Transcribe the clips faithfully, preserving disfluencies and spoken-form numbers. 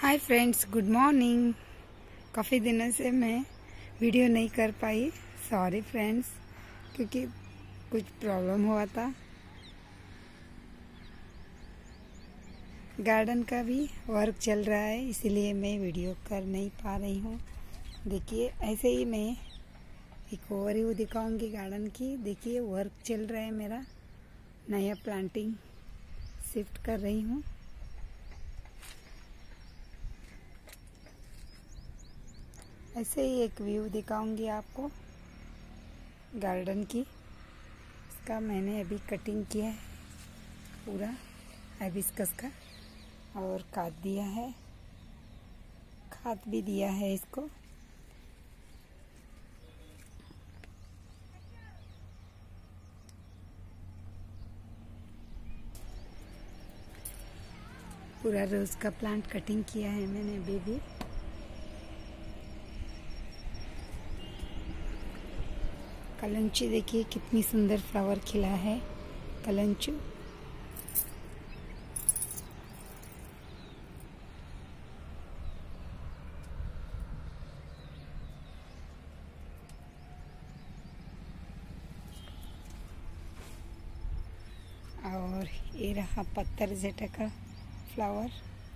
Hi friends, good morning. काफ़ी दिनों से मैं वीडियो नहीं कर पाई, सॉरी फ्रेंड्स, क्योंकि कुछ प्रॉब्लम हुआ था। गार्डन का भी वर्क चल रहा है, इसीलिए मैं वीडियो कर नहीं पा रही हूँ। देखिए, ऐसे ही मैं एक ओवरव्यू दिखाऊंगी गार्डन की। देखिए, वर्क चल रहा है मेरा, नया प्लांटिंग शिफ्ट कर रही हूँ। ऐसे ही एक व्यू दिखाऊंगी आपको गार्डन की। इसका मैंने अभी कटिंग किया है पूरा हाइबिस्कस का, और खाद दिया है, खाद भी दिया है इसको। पूरा रोज का प्लांट कटिंग किया है मैंने अभी भी। कलंचू देखिए कितनी सुंदर फ्लावर खिला है, कलंचू। और ये रहा पत्थर जेटा का फ्लावर।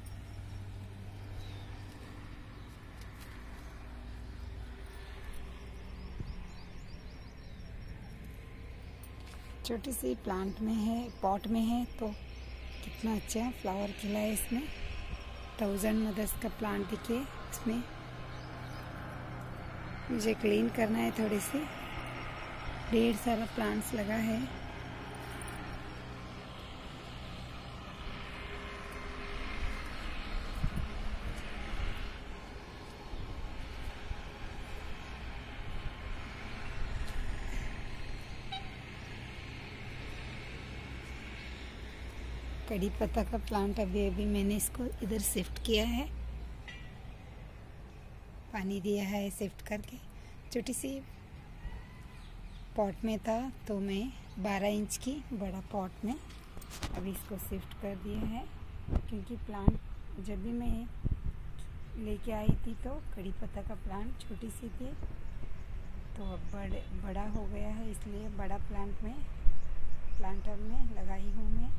छोटी सी प्लांट में है, पॉट में है, तो कितना अच्छा फ्लावर खिला है इसमें। थाउजेंड मदर्स का प्लांट देखिए इसमें। मुझे क्लीन करना है थोड़ी सी, ढेर सारा प्लांट्स लगा है। कड़ी पत्ता का प्लांट अभी अभी मैंने इसको इधर शिफ्ट किया है, पानी दिया है शिफ्ट करके। छोटी सी पॉट में था तो मैं बारह इंच की बड़ा पॉट में अभी इसको शिफ्ट कर दिया है, क्योंकि प्लांट जब भी मैं लेके आई थी तो कड़ी पत्ता का प्लांट छोटी सी थी, तो अब बड़े बड़ा हो गया है, इसलिए बड़ा प्लांट में प्लांटर में लगाई हूँ मैं।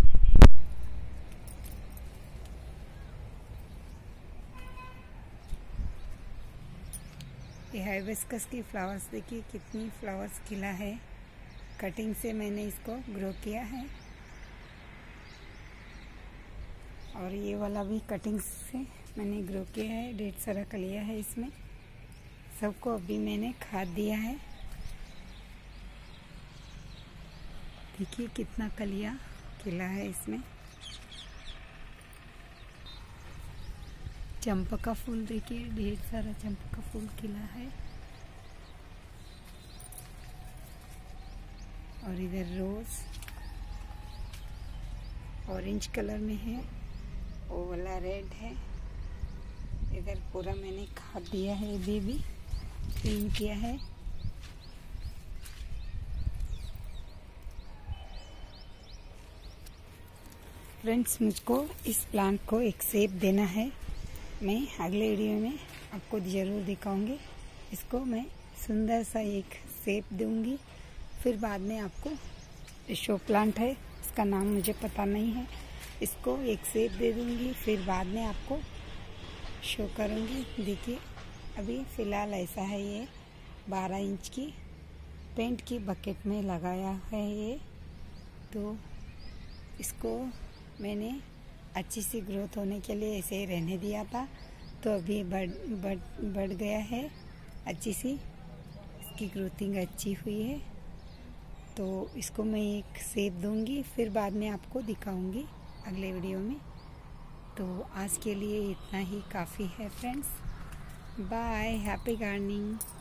ये हाइबिस्कस की फ्लावर्स देखिए कितनी फ्लावर्स खिला है। कटिंग से मैंने इसको ग्रो किया है, और ये वाला भी कटिंग से मैंने ग्रो किया है। ढेर सारा कलिया है इसमें, सबको अभी मैंने खाद दिया है। देखिए कितना कलिया खिला है इसमें। चंपा का फूल देखिए, ढेर सारा चंपा का फूल खिला है। और इधर रोज ऑरेंज कलर में है, वो वाला रेड है। इधर पूरा मैंने खाद दिया है, अभी भी क्लीन किया है। फ्रेंड्स, मुझको इस प्लांट को एक शेप देना है, मैं अगले वीडियो में आपको ज़रूर दिखाऊंगी। इसको मैं सुंदर सा एक शेप दूंगी, फिर बाद में आपको शो प्लांट है, इसका नाम मुझे पता नहीं है, इसको एक शेप दे दूंगी, फिर बाद में आपको शो करूंगी। देखिए अभी फ़िलहाल ऐसा है। ये बारह इंच की पेंट की बकेट में लगाया है ये, तो इसको मैंने अच्छी सी ग्रोथ होने के लिए ऐसे ही रहने दिया था, तो अभी बढ़ बढ़ बढ़ गया है अच्छी सी, इसकी ग्रोथिंग अच्छी हुई है। तो इसको मैं एक शेप दूंगी, फिर बाद में आपको दिखाऊंगी अगले वीडियो में। तो आज के लिए इतना ही काफ़ी है फ्रेंड्स। Bye, happy gardening.